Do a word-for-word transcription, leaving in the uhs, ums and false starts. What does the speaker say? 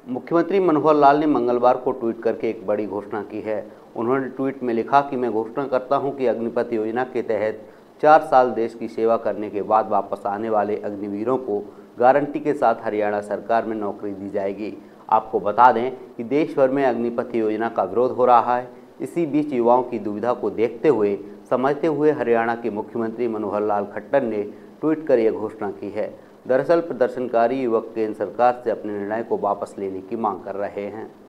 मुख्यमंत्री मनोहर लाल ने मंगलवार को ट्वीट करके एक बड़ी घोषणा की है। उन्होंने ट्वीट में लिखा कि मैं घोषणा करता हूं कि अग्निपथ योजना के तहत चार साल देश की सेवा करने के बाद वापस आने वाले अग्निवीरों को गारंटी के साथ हरियाणा सरकार में नौकरी दी जाएगी। आपको बता दें कि देश भर में अग्निपथ योजना का विरोध हो रहा है। इसी बीच युवाओं की दुविधा को देखते हुए समझते हुए हरियाणा के मुख्यमंत्री मनोहर लाल खट्टर ने ट्वीट कर यह घोषणा की है। दरअसल प्रदर्शनकारी युवक केंद्र सरकार से अपने निर्णय को वापस लेने की मांग कर रहे हैं।